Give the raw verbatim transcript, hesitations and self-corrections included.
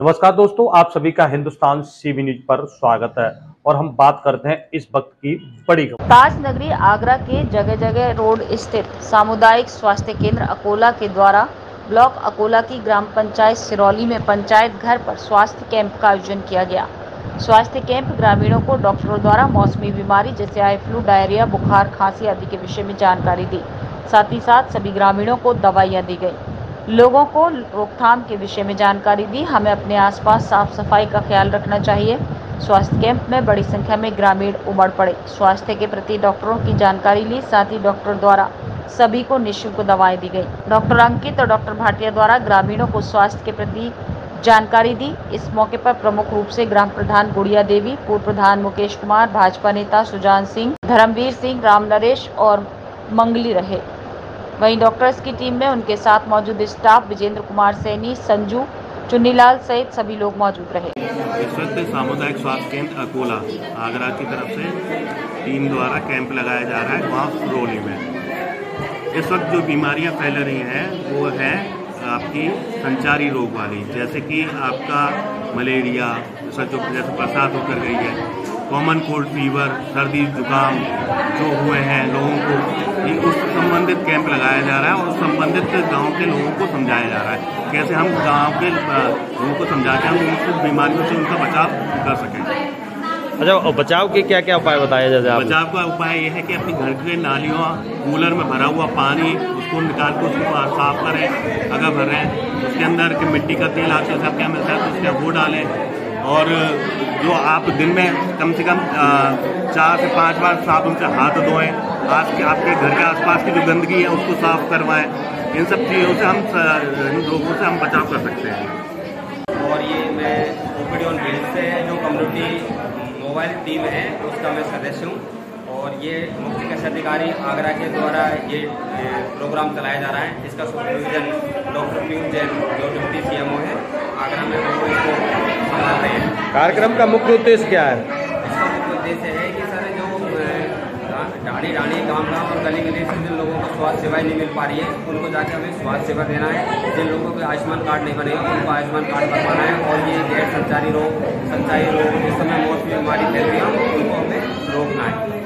नमस्कार दोस्तों, आप सभी का हिंदुस्तान सीवी न्यूज पर स्वागत है और हम बात करते हैं इस वक्त की बड़ी खबर। ताज नगरी आगरा के जगह जगह रोड स्थित सामुदायिक स्वास्थ्य केंद्र अकोला के द्वारा ब्लॉक अकोला की ग्राम पंचायत सिरौली में पंचायत घर पर स्वास्थ्य कैंप का आयोजन किया गया। स्वास्थ्य कैंप ग्रामीणों को डॉक्टरों द्वारा मौसमी बीमारी जैसे आई फ्लू, डायरिया, बुखार, खांसी आदि के विषय में जानकारी दी। साथ ही साथ सभी ग्रामीणों को दवाइयाँ दी गई। लोगों को रोकथाम के विषय में जानकारी दी। हमें अपने आसपास साफ सफाई का ख्याल रखना चाहिए। स्वास्थ्य कैंप में बड़ी संख्या में ग्रामीण उमड़ पड़े। स्वास्थ्य के प्रति डॉक्टरों की जानकारी ली। साथ ही डॉक्टर द्वारा सभी को निःशुल्क दवाएं दी गई। डॉक्टर अंकित और डॉक्टर भाटिया द्वारा ग्रामीणों को स्वास्थ्य के प्रति जानकारी दी। इस मौके पर प्रमुख रूप से ग्राम प्रधान गुड़िया देवी, पूर्व प्रधान मुकेश कुमार, भाजपा नेता सुजान सिंह, धर्मवीर सिंह, राम नरेश और मंगली रहे। वहीं डॉक्टर्स की टीम में उनके साथ मौजूद स्टाफ विजेंद्र कुमार सैनी, संजू, चुन्नीलाल सहित सभी लोग मौजूद रहे। इस वक्त सामुदायिक स्वास्थ्य केंद्र अकोला आगरा की तरफ से टीम द्वारा कैंप लगाया जा रहा है वहाँ सिरौली में। इस वक्त जो बीमारियां फैल रही हैं वो है आपकी संचारी रोग वाली, जैसे कि आपका मलेरिया, जो जैसे बरसात होकर गई है, कॉमन कोल्ड फीवर, सर्दी जुकाम जो हुए हैं लोगों को, ये उस संबंधित कैंप लगाया जा रहा है और संबंधित गांव के लोगों को समझाया जा रहा है कैसे हम गांव के लोगों को समझा के हम उन बीमारियों से उनका बचाव कर सकें। अच्छा, और बचाव के क्या क्या उपाय बताए जैसे आप? बचाव का उपाय ये है कि अपनी घर के नालियों, कूलर में भरा हुआ पानी उसको निकाल कर उसको साफ करें। अगर भर रहे हैं उसके अंदर के मिट्टी का तेल आपके साथ क्या मिलता है तो उसके वो डालें। और जो आप दिन में कम से कम चार से पाँच बार साबुन से हाथ धोएं। आज के आपके घर के आसपास की जो गंदगी है उसको साफ करवाएं। इन सब चीज़ों से हम इन रोगों से हम बचाव कर सकते हैं। और ये मैं ओपीडी ऑन व्हील्स से जो कम्युनिटी मोबाइल टीम है उसका मैं सदस्य हूँ और ये मुख्य चिकित्सा अधिकारी आगरा के द्वारा ये प्रोग्राम चलाया जा रहा है। इसका सुपरविजन डॉक्टर पीयूष जैन जो डिप्टी सीएमओ है आगरा में वो इसको संभाल रहे हैं। कार्यक्रम का मुख्य उद्देश्य क्या है? इसका मुख्य उद्देश्य है कि सर जो ढाणी ढाणी गाँव गाँव और गली गली से जिन लोगों को स्वास्थ्य सेवाएं नहीं मिल पा रही है उनको जाके हमें स्वास्थ्य सेवा देना है। जिन लोगों के आयुष्मान कार्ड नहीं बने उनको आयुष्मान कार्ड बनवाना है और ये गैर संचारी रोग, संचारी रोग जिस समय मौसमी बीमारी फैल रही है उनको हमें रोकना है।